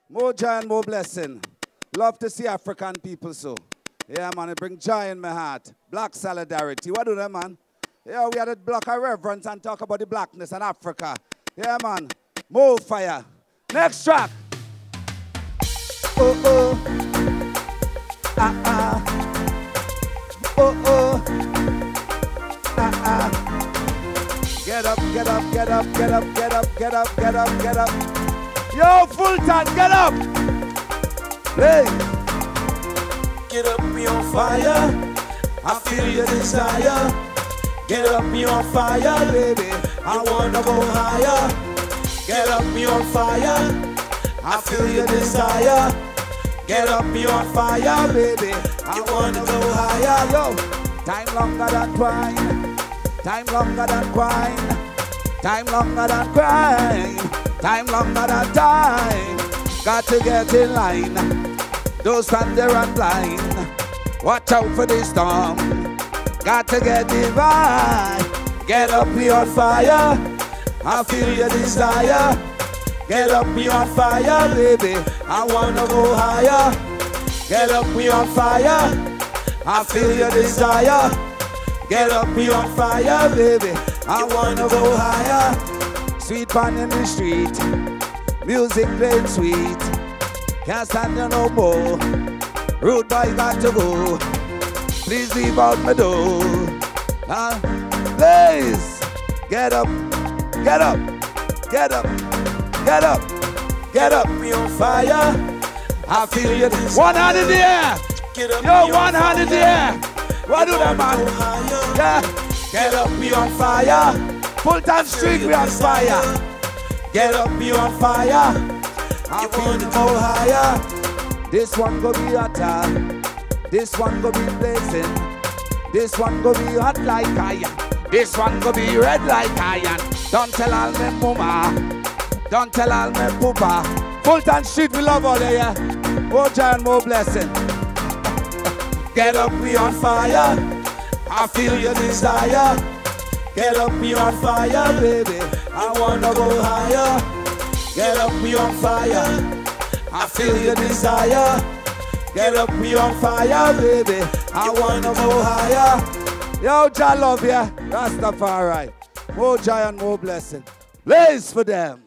More joy and more blessing. Love to see African people so. Yeah, man, it bring joy in my heart. Black solidarity. What do that, man? Yeah, we had a block of reverence and talk about the blackness in Africa. Yeah, man. More fire. Next track. Oh, oh. Ah, ah. Oh, oh. Ah, ah. Get up, get up, get up, get up, get up, get up, get up, get up. Yo, Fulton, get up. Hey. Get up, be on fire. I feel your desire. Get up, be on fire, baby. I wanna go higher. Get up, be on fire. I feel your desire. Get up, be on fire, baby. I wanna go higher. Yo, time longer than twine. Time longer than twine. Time longer than crime. Time longer than time. Got to get in line. Don't stand there and blind. Watch out for the storm. Got to get divine. Get up, be on fire. I feel your desire. Get up, be on fire, baby. I wanna go higher. Get up, be on fire. I feel your desire. Get up, be on fire, baby. I wanna go higher. Sweet pan in the street. Music playing sweet. Can't stand there no more. Rude boy got to go. Please leave out my door. Please. Get up. Get up. Get up. Get up. Get up. Be on fire. I feel you. One hand in the air. Get up, Yo, one hand in the air. What do that, man? Yeah. Get up, be on fire. Fulton Street, we on fire. Get up, be on fire. I feel to go higher. This one go be hotter. This one go be blazing. This one go be hot like iron. This one go be red like iron. Don't tell all me mama. Don't tell all me poopa. Fulton Street, we love all of ya. More joy and more blessing. Get up, be on fire. I feel your desire. Get up, be on fire, baby. I wanna go higher. Get up, be on fire. I feel your desire. Get up, be on fire, baby. I wanna go higher. Yo, Jah love ya. Rastafari. More joy and more blessing. Blaze for them.